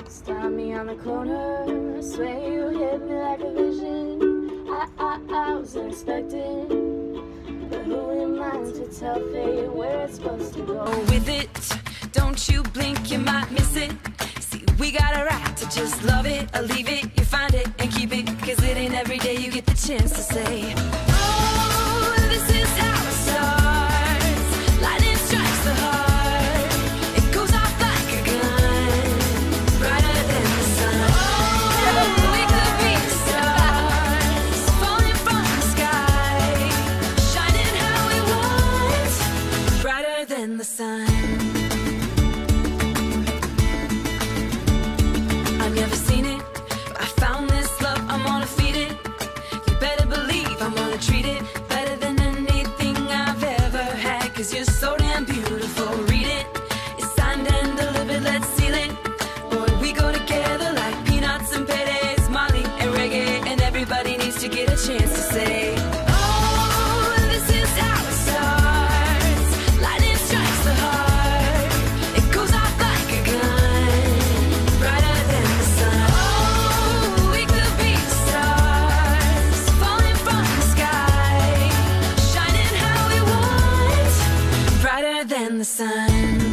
Stop me on the corner, I swear you hit me like a vision. I wasn't expecting, but who am I to tell fate where it's supposed to go? With it, don't you blink, you might miss it. See, we got a right to just love it or leave it. You find it and keep it, cause it ain't every day you get the chance to say, oh, this is how it starts. Lightning strikes the heart, it goes off like a gun, brighter than the sun. Oh, we could be stars, falling from the sky, shining how we want, brighter than the sun. I've never seen it, but I found this love, I'm gonna feed it. You better believe I'm gonna treat it better than anything I've ever had, cause you're so damn beautiful. Read it, it's signed and delivered, let's seal it. Boy, we go together like peanuts and paydays, Molly and reggae, and everybody needs to get a chance to say, oh, this is how it starts. Lightning strikes the heart, it goes off like a gun, brighter than the sun. Oh, we could be stars, falling from the sky, shining how we want, brighter than the sun.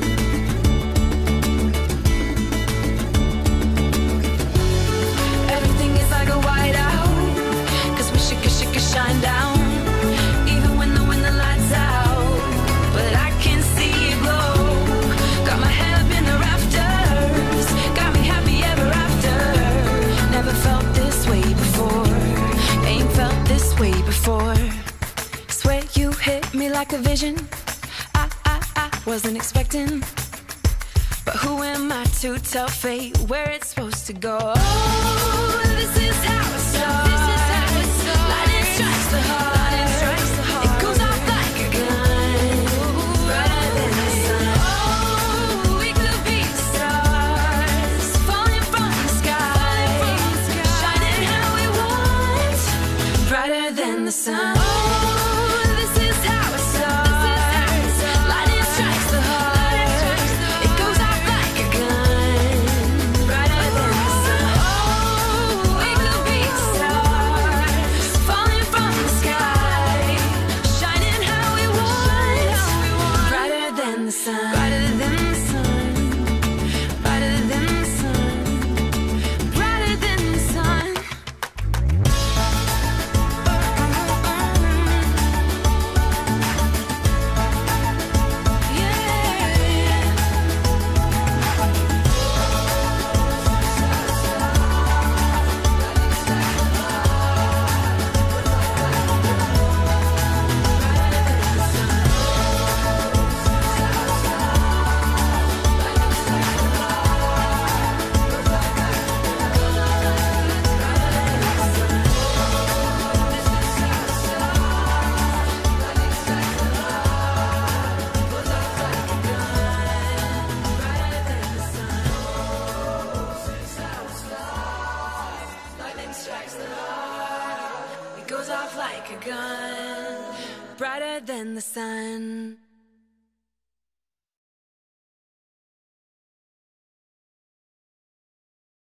Everything is like a whiteout, cause we should shine down, even when the lights out. But I can see it glow, got my head up in the rafters, got me happy ever after. Never felt this way before, ain't felt this way before. Swear you hit me like a vision, I wasn't expecting, but who am I to tell fate where it's supposed to go? Oh, this is how it starts. Lightning strikes the heart, it goes off like a gun, brighter than the sun. Oh, we could be stars, falling from the sky, shining how we want, brighter than the sun. Oh, this is how it starts. Lightning strikes the heart, it goes off like a gun, brighter than the sun. Oh, we could be stars, falling from the sky, shining how we want, brighter than the sun. Brighter than the sun, brighter than the sun, brighter than the sun. Lightning strikes the heart, it goes off like a gun, brighter than the sun.